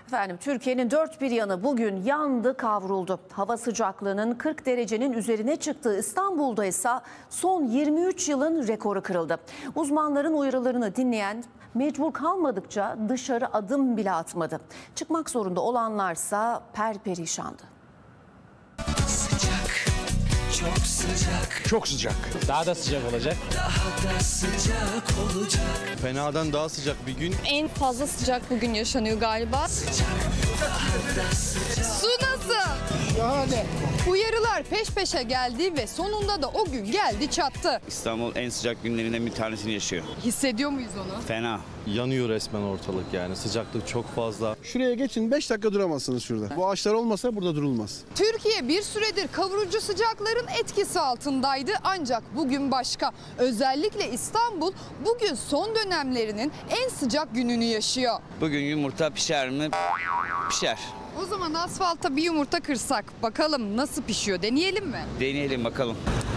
Efendim, Türkiye'nin dört bir yanı bugün yandı, kavruldu. Hava sıcaklığının 40 derecenin üzerine çıktığı İstanbul'da ise son 23 yılın rekoru kırıldı. Uzmanların uyarılarını dinleyen mecbur kalmadıkça dışarı adım bile atmadı. Çıkmak zorunda olanlarsa perperişandı. Sıcak, çok sıcak. Çok sıcak. Daha da sıcak olacak. Daha da sıcak olacak. Fenadan daha sıcak bir gün. En fazla sıcak bugün yaşanıyor galiba. Sıcak, daha da sıcak. Su nasıl? Şahane. Uyarılar peş peşe geldi ve sonunda da o gün geldi çattı. İstanbul en sıcak günlerinden bir tanesini yaşıyor. Hissediyor muyuz onu? Fena. Yanıyor resmen ortalık yani. Sıcaklık çok fazla. Şuraya geçin 5 dakika duramazsınız şurada. Bu ağaçlar olmasa burada durulmaz. Türkiye bir süredir kavurucu sıcakların etkisi altındaydı ancak bugün başka. Özellikle İstanbul bugün son dönemlerinin en sıcak gününü yaşıyor. Bugün yumurta pişer mi? Pişer. O zaman asfalta bir yumurta kırsak bakalım nasıl pişiyor, deneyelim mi? Deneyelim bakalım.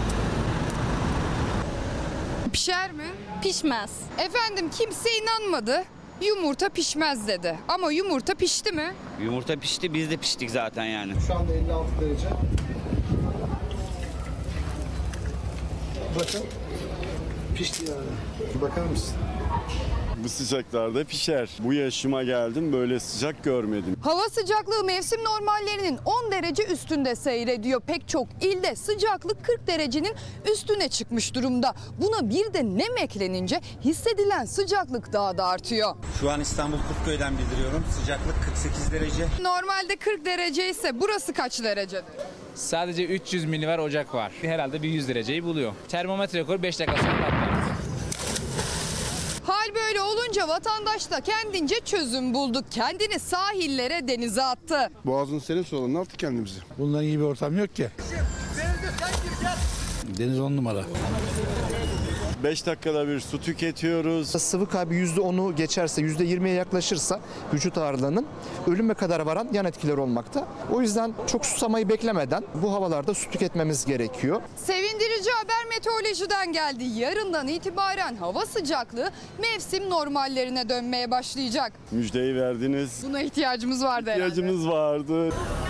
Pişer mi? Pişmez. Efendim, kimse inanmadı. Yumurta pişmez dedi. Ama yumurta pişti mi? Yumurta pişti, biz de piştik zaten yani. Şu anda 56 derece. Bakın. Pişti yani. Bakar mısın? Bu sıcaklarda pişer. Bu yaşıma geldim böyle sıcak görmedim. Hava sıcaklığı mevsim normallerinin 10 derece üstünde seyrediyor. Pek çok ilde sıcaklık 40 derecenin üstüne çıkmış durumda. Buna bir de nem eklenince hissedilen sıcaklık daha da artıyor. Şu an İstanbul Kurtköy'den bildiriyorum. Sıcaklık 48 derece. Normalde 40 derece ise burası kaç derecedir? Sadece 300 milibar ocak var. Herhalde bir 100 dereceyi buluyor. Termometre rekoru 5 dakika sonra patlar. Hal böyle olunca vatandaş da kendince çözüm buldu. Kendini sahillere, denize attı. Boğazın serin su alanına attık kendimizi. Bundan iyi bir ortam yok ki. Deniz 10 numara. 5 dakikada bir su tüketiyoruz. Sıvı kaybı %10'u geçerse, %20'ye yaklaşırsa vücut ağırlığının ölüme kadar varan yan etkileri olmakta. O yüzden çok susamayı beklemeden bu havalarda su tüketmemiz gerekiyor. Sevindirici haber meteorolojiden geldi. Yarından itibaren hava sıcaklığı mevsim normallerine dönmeye başlayacak. Müjdeyi verdiniz. Buna ihtiyacımız vardı herhalde. İhtiyacımız vardı.